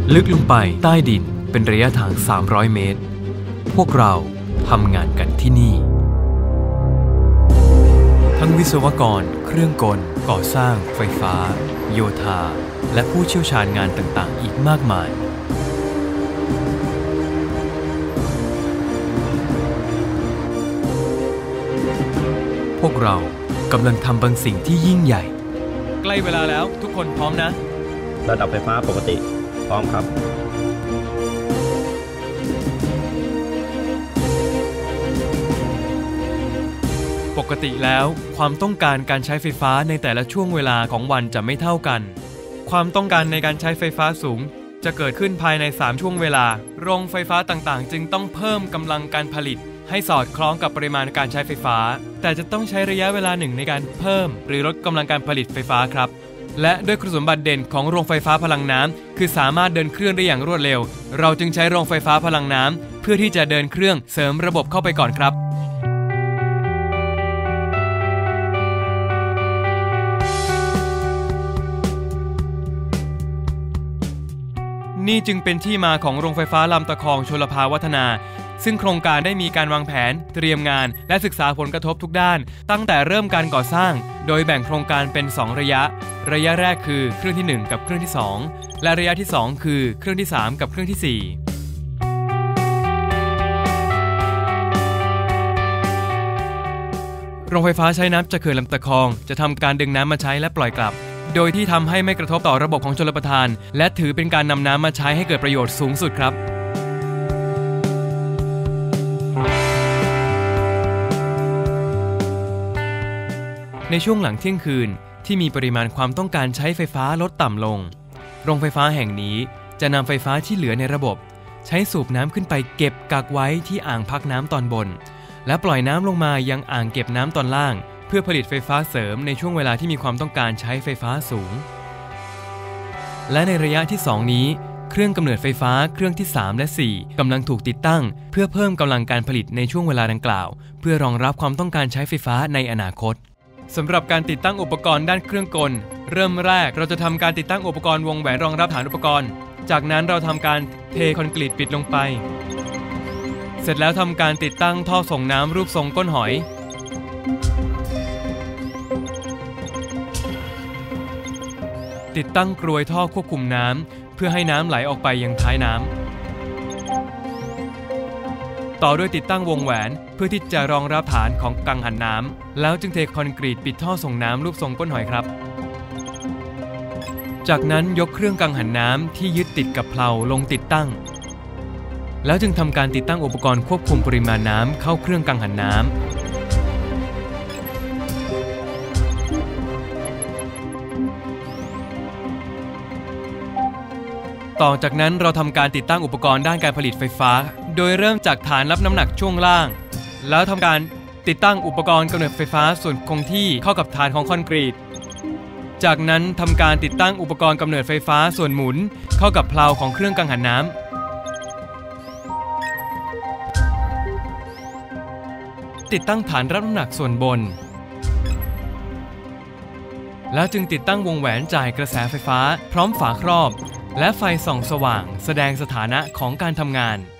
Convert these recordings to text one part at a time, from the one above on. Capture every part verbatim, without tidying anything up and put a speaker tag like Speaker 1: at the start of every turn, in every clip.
Speaker 1: ลึกลงไปใต้ดินเป็นระยะทางสามร้อยเมตรพวกเราทำงานกันที่นี่ทั้งวิศวกรเครื่องกลก่อสร้างไฟฟ้าโยธาและผู้เชี่ยวชาญงานต่างๆอีกมากมายพวกเรากำลังทำบางสิ่งที่ยิ่งใหญ่ใกล้เวลาแล้วทุกคนพร้อมนะ
Speaker 2: ระดับไฟฟ้าปกติพร้อมครับ
Speaker 1: ปกติแล้วความต้องการการใช้ไฟฟ้าในแต่ละช่วงเวลาของวันจะไม่เท่ากันความต้องการในการใช้ไฟฟ้าสูงจะเกิดขึ้นภายในสามช่วงเวลาโรงไฟฟ้าต่างๆจึงต้องเพิ่มกำลังการผลิตให้สอดคล้องกับปริมาณการใช้ไฟฟ้าแต่จะต้องใช้ระยะเวลาหนึ่งในการเพิ่มหรือลดกำลังการผลิตไฟฟ้าครับและด้วยคุณสมบัติเด่นของโรงไฟฟ้าพลังน้ำคือสามารถเดินเครื่องได้อย่างรวดเร็วเราจึงใช้โรงไฟฟ้าพลังน้ำเพื่อที่จะเดินเครื่องเสริมระบบเข้าไปก่อนครับนี่จึงเป็นที่มาของโรงไฟฟ้าลำตะคองชลภาวัฒนาซึ่งโครงการได้มีการวางแผนเตรียมงานและศึกษาผลกระทบทุกด้านตั้งแต่เริ่มการก่อสร้างโดยแบ่งโครงการเป็นสองระยะระยะแรกคือเครื่องที่หนึ่งกับเครื่องที่สองและระยะที่สองคือเครื่องที่สามกับเครื่องที่สี่โรงไฟฟ้าใช้น้ำจากเขื่อนลำตะคองจะทำการดึงน้ำมาใช้และปล่อยกลับโดยที่ทำให้ไม่กระทบต่อระบบของชลประทานและถือเป็นการนำน้ำมาใช้ให้เกิดประโยชน์สูงสุดครับในช่วงหลังเที่ยงคืนที่มีปริมาณความต้องการใช้ไฟฟ้าลดต่ำลงโรงไฟฟ้าแห่งนี้จะนำไฟฟ้าที่เหลือในระบบใช้สูบน้ำขึ้นไปเก็บกักไว้ที่อ่างพักน้ำตอนบนและปล่อยน้ำลงมายังอ่างเก็บน้ำตอนล่างเพื่อผลิตไฟฟ้าเสริมในช่วงเวลาที่มีความต้องการใช้ไฟฟ้าสูงและในระยะที่สองนี้เครื่องกำเนิดไฟฟ้าเครื่องที่สามและสี่กำลังถูกติดตั้งเพื่อเพิ่มกำลังการผลิตในช่วงเวลาดังกล่าวเพื่อรองรับความต้องการใช้ไฟฟ้าในอนาคตสำหรับการติดตั้งอุปกรณ์ด้านเครื่องกลเริ่มแรกเราจะทำการติดตั้งอุปกรณ์วงแหวนรองรับฐานอุปกรณ์จากนั้นเราทำการเทคอนกรีตปิดลงไปเสร็จแล้วทำการติดตั้งท่อส่งน้ำรูปทรงก้นหอยติดตั้งกรวยท่อควบคุมน้ำเพื่อให้น้ำไหลออกไปยังท้ายน้ำต่อด้วยติดตั้งวงแหวนเพื่อที่จะรองรับฐานของกังหันน้ำแล้วจึงเทคอนกรีตปิดท่อส่งน้ำรูปทรงก้นหอยครับจากนั้นยกเครื่องกังหันน้ำที่ยึดติดกับเพลาลงติดตั้งแล้วจึงทำการติดตั้งอุปกรณ์ควบคุมปริมาณน้ำเข้าเครื่องกังหันน้ำต่อจากนั้นเราทำการติดตั้งอุปกรณ์ด้านการผลิตไฟฟ้าโดยเริ่มจากฐานรับน้ำหนักช่วงล่างแล้วทำการติดตั้งอุปกรณ์กำเนิดไฟฟ้าส่วนคงที่เข้ากับฐานของคอนกรีตจากนั้นทำการติดตั้งอุปกรณ์กำเนิดไฟฟ้าส่วนหมุนเข้ากับเพลาของเครื่องกังหันน้ำติดตั้งฐานรับน้ำหนักส่วนบนแล้วจึงติดตั้งวงแหวนจ่ายกระแสไฟฟ้าพร้อมฝาครอบและไฟส่องสว่างแสดงสถานะของการทำงาน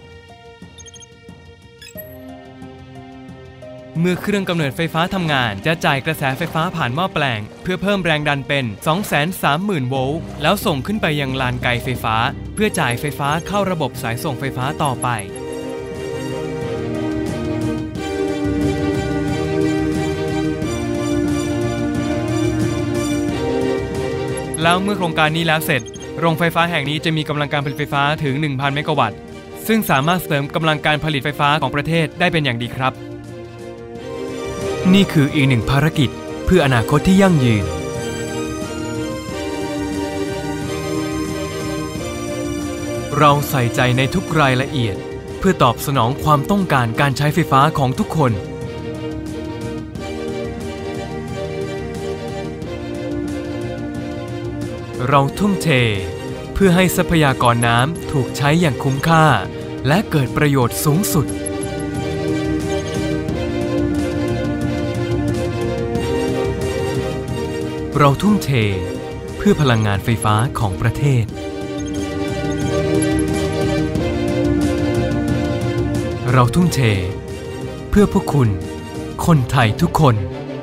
Speaker 1: เมื่อเครื่องกำเนิดไฟฟ้าทำงานจะจ่ายกระแสไฟฟ้าผ่านหม้อแปลงเพื่อเพิ่มแรงดันเป็น สองแสนสามหมื่น โวลต์แล้วส่งขึ้นไปยังลานไกไฟฟ้าเพื่อจ่ายไฟฟ้าเข้าระบบสายส่งไฟฟ้าต่อไปแล้วเมื่อโครงการนี้แล้วเสร็จโรงไฟฟ้าแห่งนี้จะมีกำลังการผลิตไฟฟ้าถึง หนึ่งพัน เมกะวัตต์ซึ่งสามารถเสริมกำลังการผลิตไฟฟ้าของประเทศได้เป็นอย่างดีครับนี่คืออีกหนึ่งภารกิจเพื่ออนาคตที่ยั่งยืนเราใส่ใจในทุกรายละเอียดเพื่อตอบสนองความต้องการการใช้ไฟฟ้าของทุกคนเราทุ่มเทเพื่อให้ทรัพยากรน้ำถูกใช้อย่างคุ้มค่าและเกิดประโยชน์สูงสุดเราทุ่มเทเพื่อพลังงานไฟฟ้าของประเทศเราทุ่มเทเพื่อพวกคุณคนไทยทุกคน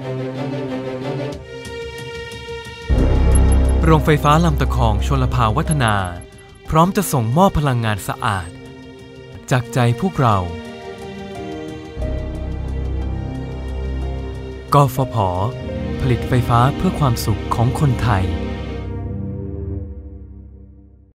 Speaker 1: โรงไฟฟ้าลำตะคองชลภาวัฒนาพร้อมจะส่งมอบพลังงานสะอาดจากใจพวกเรากฟผ.ผลิตไฟฟ้าเพื่อความสุขของคนไทย